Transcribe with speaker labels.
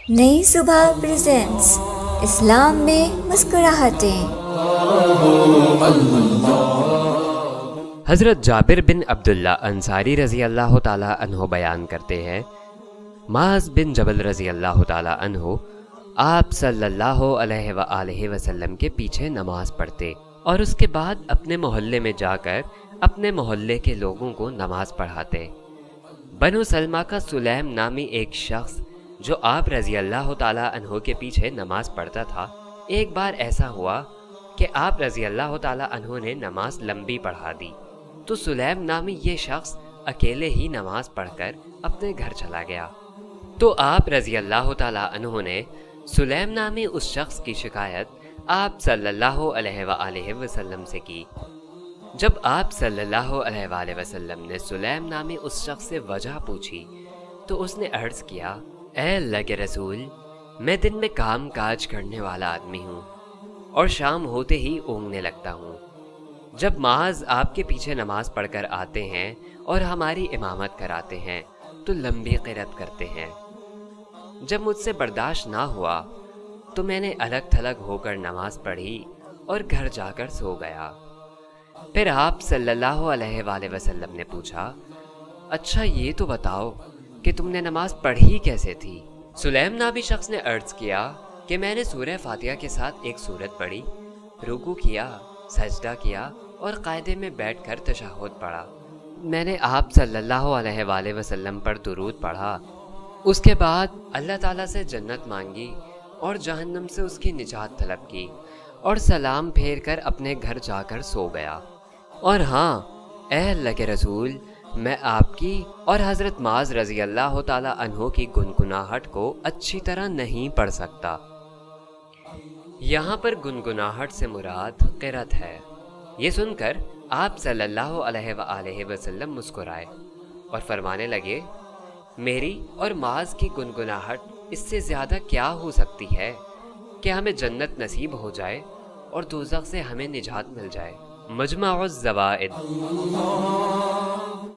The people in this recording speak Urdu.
Speaker 1: نئی صبح پریزنٹس اسلام میں مسکراہٹیں۔
Speaker 2: حضرت جابر بن عبداللہ انصاری رضی اللہ تعالیٰ عنہ بیان کرتے ہیں، معاذ بن جبل رضی اللہ تعالیٰ عنہ آپ صلی اللہ علیہ وآلہ وسلم کے پیچھے نماز پڑھتے اور اس کے بعد اپنے محلے میں جا کر اپنے محلے کے لوگوں کو نماز پڑھاتے۔ بنو سلمہ کا سلیم نامی ایک شخص جو آپ رضی اللہ تعالیٰ عنہ کے پیچھے نماز پڑھتا تھا، ایک بار ایسا ہوا کہ آپ رضی اللہ تعالیٰ عنہ نے نماز لمبی پڑھا دی تو سلیم نامی یہ شخص اکیلے ہی نماز پڑھ کر اپنے گھر چلا گیا۔ تو آپ رضی اللہ تعالیٰ عنہ نے سلیم نامی اس شخص کی شکایت آپ صلی اللہ علیہ وآلہ وسلم سے کی۔ جب آپ صلی اللہ علیہ وآلہ وسلم نے سلیم نامی اس شخص سے وجہ پوچھی تو اس نے عرض کیا، اے اللہ کے رسول، میں دن میں کام کاج کرنے والا آدمی ہوں اور شام ہوتے ہی اونگنے لگتا ہوں۔ جب معاذ آپ کے پیچھے نماز پڑھ کر آتے ہیں اور ہماری امامت کراتے ہیں تو لمبی قرات کرتے ہیں۔ جب مجھ سے برداشت نہ ہوا تو میں نے الگ تھلگ ہو کر نماز پڑھی اور گھر جا کر سو گیا۔ پھر آپ صلی اللہ علیہ وآلہ وسلم نے پوچھا، اچھا یہ تو بتاؤ کہ تم نے نماز پڑھی کیسے تھی؟ سلیم نامی شخص نے عرض کیا کہ میں نے سورہ فاتحہ کے ساتھ ایک سورت پڑھی، رکوع کیا، سجدہ کیا اور قاعدے میں بیٹھ کر تشہد پڑھا۔ میں نے آپ صلی اللہ علیہ وآلہ وسلم پر درود پڑھا، اس کے بعد اللہ تعالیٰ سے جنت مانگی اور جہنم سے اس کی نجات طلب کی اور سلام پھیر کر اپنے گھر جا کر سو گیا۔ اور ہاں اے اللہ کے رسول، میں آپ کی اور حضرت معاذ رضی اللہ تعالیٰ عنہ کی گنگناہٹ کو اچھی طرح نہیں پڑھ سکتا۔ یہاں پر گنگناہٹ سے مراد قرات ہے۔ یہ سن کر آپ صلی اللہ علیہ وآلہ وسلم مسکرائے اور فرمانے لگے، میری اور معاذ کی گنگناہٹ اس سے زیادہ کیا ہو سکتی ہے کہ ہمیں جنت نصیب ہو جائے اور دوزخ سے ہمیں نجات مل جائے۔ مجمع الزوائد۔